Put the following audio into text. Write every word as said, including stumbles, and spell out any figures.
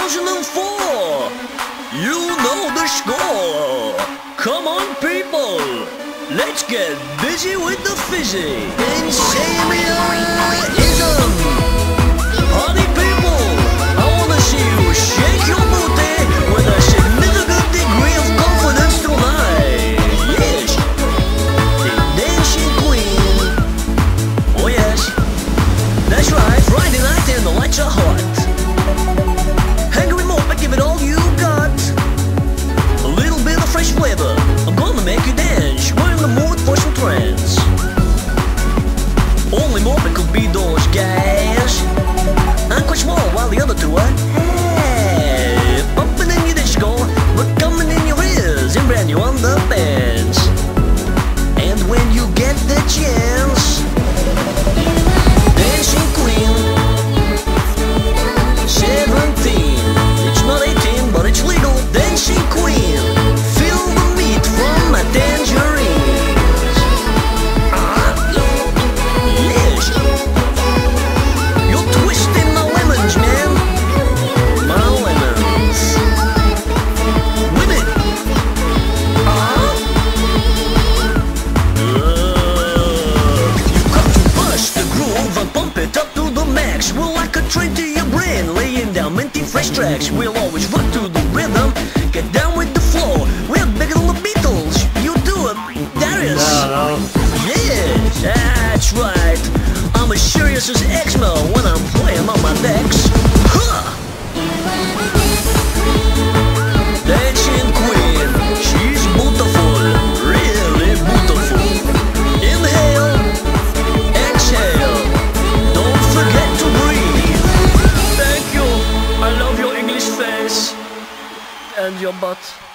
thousand four. You know the score. Come on, people, let's get busy with the fizzy. Insaniaism. Party people, I wanna see you shake your booty with a significant degree of confidence tonight. Yes, the dancing queen. Oh yes, that's right, Friday night and the lights are hot. Hungry Mope, give it all you got. A little bit of fresh flavor, I'm gonna make you dance. We're in the mood for some trance. Only Mope could be those guys. I'm quite small while the other two are hey, bumping in your disco, but coming in your ears and brand new underpants. And when you get the chance, dancing queen, seventeen. It's not eighteen, but it's legal. Dancing queen, feel the meat from my tangerines. Ah, yes. You're twisting my lemons, man. My lemons. Women. Ah. Uh, you got to bust the groove and pump it up to the max. We're like a train to your brain, laying down minty fresh tracks. We'll always rock to the rhythm, get down with the flow. We're bigger than the Beatles. You do it, Darius. No, no. Yes, that's right. I'm as serious as X-Mo when I'm playing on my decks. Huh! Dancing queen, she's beautiful, really beautiful. Inhale, exhale, don't forget to breathe. Thank you, I love your English face and your butt.